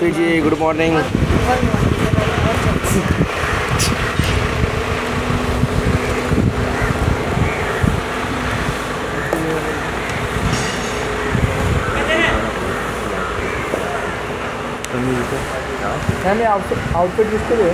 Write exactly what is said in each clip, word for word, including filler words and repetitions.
Urfi ji, good morning. Outfit किसके लिए?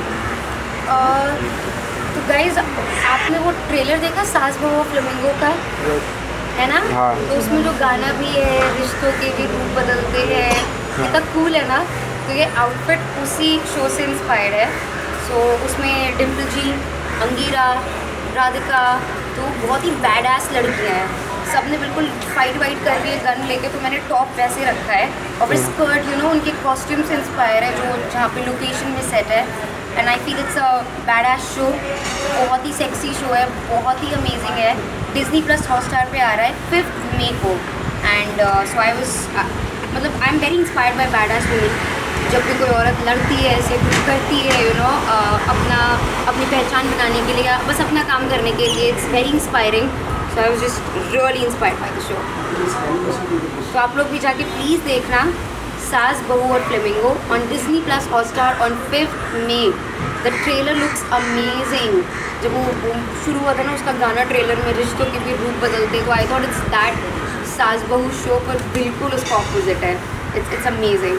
तो गाइज आपने वो ट्रेलर देखा सास बहू फ्लेमिंगो का, है ना? हाँ। तो उसमें जो गाना भी है, रिश्तों के भी रूप बदलते हैं, कितना कूल है ना। तो ये आउटफिट उसी शो से इंस्पायर्ड है। सो so, उसमें डिम्पल जी, अंगीरा, राधिका, तो बहुत ही बैड एस लड़कियाँ हैं। सबने बिल्कुल फाइट वाइट कर रही है गन लेके, तो मैंने टॉप वैसे रखा है और फिर स्कर्ट यू नो उनके कॉस्ट्यूम से इंस्पायर है जो जहाँ पे लोकेशन में सेट है। And I feel it's a badass show, बहुत ही सेक्सी शो है, बहुत ही अमेजिंग है। डिज्नी प्लस हॉटस्टार पे आ रहा है फिफ्थ मई को। एंड सो आई वाज मतलब I am very inspired by bad ass women. जब भी कोई औरत लड़ती है, ऐसे कुछ करती है you you know know, uh, अपना अपनी पहचान बनाने के लिए, बस अपना काम करने के लिए, it's very inspiring. So I was just really inspired by the show. तो आप लोग भी जाके प्लीज़ देखना Saas Bahu aur Flamingo on Disney plus Hotstar on fifth May. The trailer looks amazing. जब वो, वो शुरू हुआ था ना उसका गाना ट्रेलर में, रिश्तों के भी रूप बदलते, तो आई थॉट इट्स दैट सास बहू शो, पर बिल्कुल उसका ऑपोजिट है। It's it's amazing.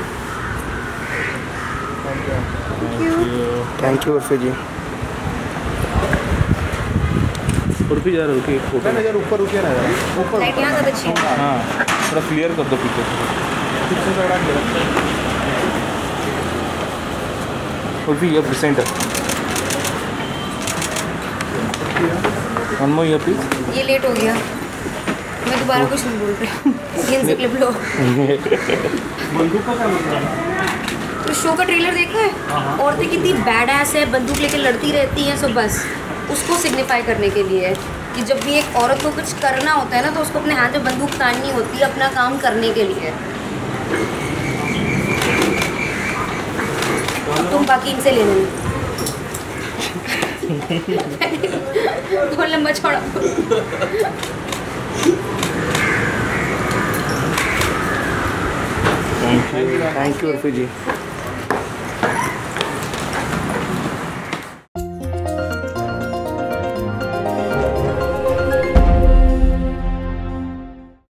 Thank you thank you Urfi ji. Urfi जा रहा है फोटो यार ऊपर रुकिए ना यार, ऊपर लाइट यहाँ ज़्यादा अच्छी है। हाँ थोड़ा क्लियर कर दो पीछे। पीछे से लगा के उर्फी ये सेंटर वन मोर ये प्लीज। ये लेट हो गया, मैं दोबारा कुछ नहीं बोल रही। ये क्लिप लो। बंदूक का क्या मतलब? तो शो का ट्रेलर देखा है? औरतें कितनी बैड एस है, बंदूक लेके लड़ती रहती हैं। सो बस उसको सिग्निफाई करने के लिए है कि जब भी एक औरत को कुछ करना होता है ना, तो उसको अपने हाथ में बंदूक ताननी होती है अपना काम करने के लिए। तुम बाकी इनसे ले लेना। बहुत लंबा छोड़ा। Thank you Urfi ji.